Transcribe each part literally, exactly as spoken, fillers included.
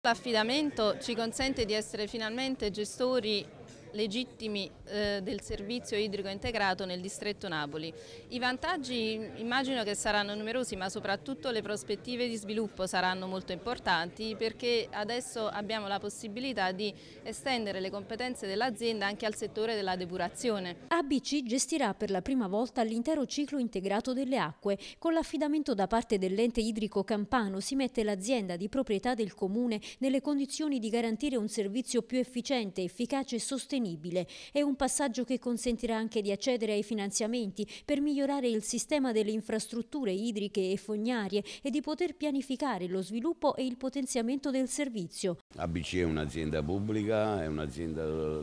l'affidamento ci consente di essere finalmente gestori legittimi eh, del servizio idrico integrato nel distretto Napoli. I vantaggi immagino che saranno numerosi, ma soprattutto le prospettive di sviluppo saranno molto importanti, perché adesso abbiamo la possibilità di estendere le competenze dell'azienda anche al settore della depurazione. A B C gestirà per la prima volta l'intero ciclo integrato delle acque. Con l'affidamento da parte dell'ente idrico campano si mette l'azienda di proprietà del comune nelle condizioni di garantire un servizio più efficiente, efficace e sostenibile. È un passaggio che consentirà anche di accedere ai finanziamenti per migliorare il sistema delle infrastrutture idriche e fognarie e di poter pianificare lo sviluppo e il potenziamento del servizio. A B C è un'azienda pubblica, è un'azienda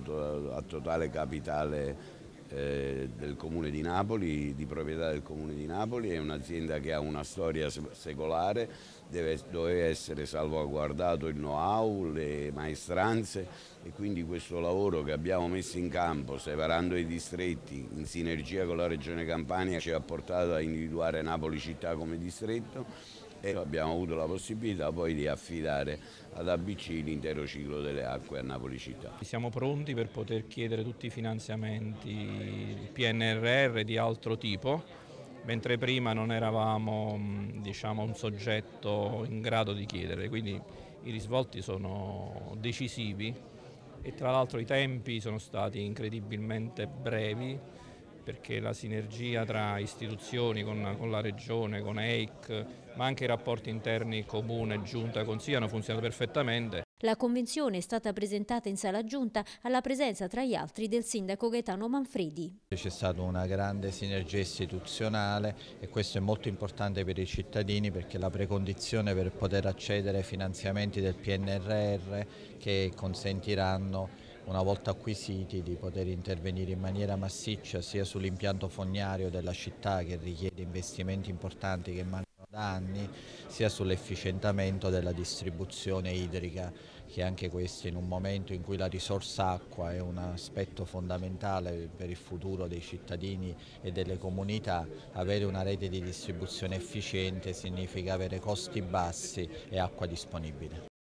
a totale capitale eh, del Comune di Napoli, di proprietà del Comune di Napoli, è un'azienda che ha una storia secolare, deve, deve essere salvaguardato il know-how, le maestranze, e quindi questo lavoro che abbiamo messo in campo separando i distretti in sinergia con la Regione Campania ci ha portato a individuare Napoli città come distretto, e abbiamo avuto la possibilità poi di affidare ad A B C l'intero ciclo delle acque a Napoli città. Siamo pronti per poter chiedere tutti i finanziamenti P N R R di altro tipo, mentre prima non eravamo, diciamo, un soggetto in grado di chiedere, quindi i risvolti sono decisivi e tra l'altro i tempi sono stati incredibilmente brevi, perché la sinergia tra istituzioni, con, con la Regione, con E I C, ma anche i rapporti interni Comune, Giunta e Consiglio hanno funzionato perfettamente. La convenzione è stata presentata in sala giunta alla presenza tra gli altri del sindaco Gaetano Manfredi. C'è stata una grande sinergia istituzionale e questo è molto importante per i cittadini, perché è la precondizione per poter accedere ai finanziamenti del P N R R che consentiranno, una volta acquisiti, di poter intervenire in maniera massiccia sia sull'impianto fognario della città, che richiede investimenti importanti che mancano da anni, sia sull'efficientamento della distribuzione idrica, che anche questo, in un momento in cui la risorsa acqua è un aspetto fondamentale per il futuro dei cittadini e delle comunità, avere una rete di distribuzione efficiente significa avere costi bassi e acqua disponibile.